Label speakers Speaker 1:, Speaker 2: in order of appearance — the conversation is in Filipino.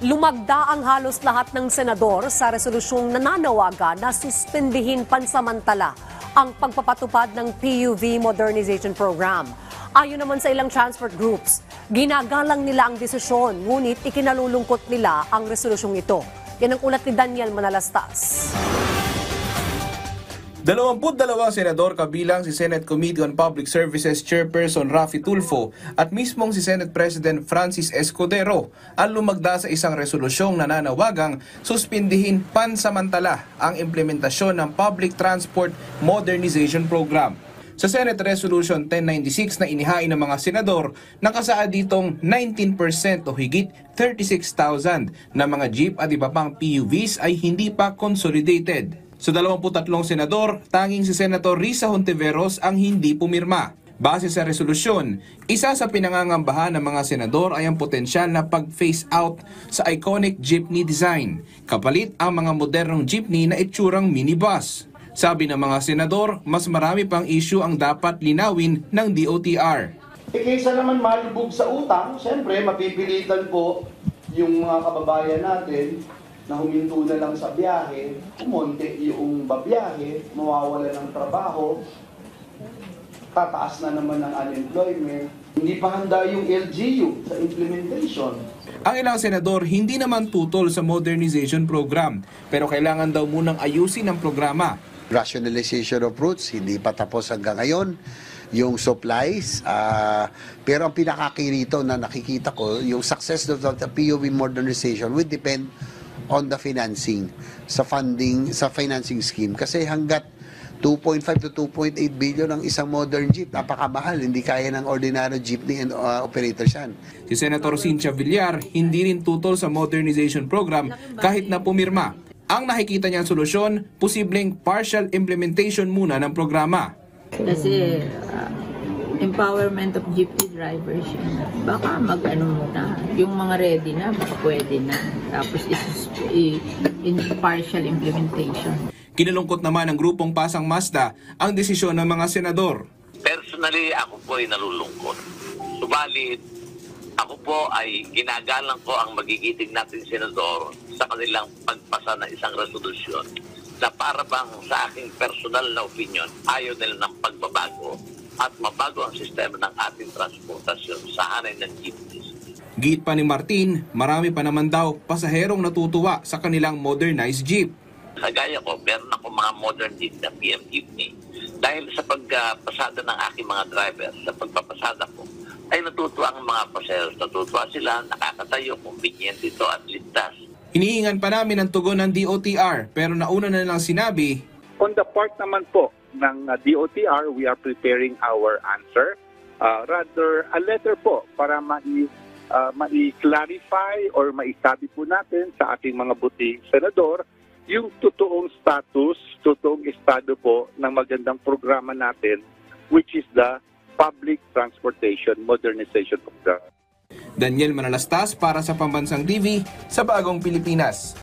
Speaker 1: Lumagda ang halos lahat ng senador sa resolusyong nananawagan na suspindihin pansamantala ang pagpapatupad ng PUV Modernization Program. Ayon naman sa ilang transport groups, ginagalang nila ang desisyon, ngunit ikinalulungkot nila ang resolusyong ito. Yan ang ulat ni Daniel Manalastas.
Speaker 2: 22 senador kabilang si Senate Committee on Public Services Chairperson Raffy Tulfo at mismong si Senate President Francis Escudero ang lumagda sa isang resolusyong nananawagang suspindihin pansamantala ang implementasyon ng Public Transport Modernization Program. Sa Senate Resolution 1096 na inihain ng mga senador, nakasaad ditong 19% o higit 36,000 na mga jeep at iba pang PUVs ay hindi pa consolidated. Sa 23 senador, tanging si Senator Risa Hontiveros ang hindi pumirma. Base sa resolusyon, isa sa pinangangambahan ng mga senador ay ang potensyal na pag-phase out sa iconic jeepney design, kapalit ang mga modernong jeepney na itsurang minibus. Sabi ng mga senador, mas marami pang issue ang dapat linawin ng DOTR.
Speaker 3: Kaysa naman malubog sa utang, siyempre mapipilitan po yung mga kababayan natin na huminto na lang sa biyahe, kumonte yung babiyahe, mawawala ng trabaho, tataas na naman ng unemployment. Hindi pa handa yung LGU sa implementation.
Speaker 2: Ang ilang senador hindi naman tutol sa modernization program, pero kailangan daw munang ayusin ang programa.
Speaker 4: Rationalization of routes, hindi pa tapos hanggang ngayon. Yung supplies, pero ang pinakakirito na nakikita ko, yung success of the PUV modernization will depend on the financing, sa financing scheme. Kasi hanggat 2.5 to 2.8 billion ang isang modern jeep, napakamahal, hindi kaya ng ordinary jeepney and operators yan.
Speaker 2: Si Senator Cynthia Villar hindi rin tutol sa modernization program kahit na pumirma. Ang nakikita niyang solusyon, posibleng partial implementation muna ng programa.
Speaker 5: Kasi empowerment of jeepney drivers yun. Baka mag-ano muna. Yung mga ready na, baka pwede na. Tapos in partial implementation.
Speaker 2: Kinalungkot naman ng grupong Pasang Mazda ang desisyon ng mga senador.
Speaker 6: Personally, ako po ay nalulungkot. Subalit, ako po ay ginagalang ko ang magigiting natin senador sa kanilang pagpasa ng isang resolusyon na para bang sa aking personal na opinion, ayaw nila ng pagbabago at mabago ang sistema ng ating transportasyon sa hanay ng jeepneys.
Speaker 2: Giit pa ni Martin, marami pa naman daw pasaherong natutuwa sa kanilang modernized jeep.
Speaker 6: Kagaya ko, meron ako mga modern jeep na PM jeepney. Dahil sa pagpasada ng aking mga driver, sa pagpapasada ko, ay natutuwa ang mga pasaheros. Natutuwa sila, nakakatayo, convenient ito at ligtas.
Speaker 2: Hinihingan pa namin ang tugon ng DOTR pero nauna na lang sinabi,
Speaker 7: on the part naman po ng DOTR, we are preparing our answer. Rather, a letter po para mai-clarify or maisabi po natin sa ating mga buting senador yung totoong status, totoong estado po ng magandang programa natin, which is the Public Transportation Modernization Program.
Speaker 2: Daniel Manalastas para sa Pambansang TV sa Bagong Pilipinas.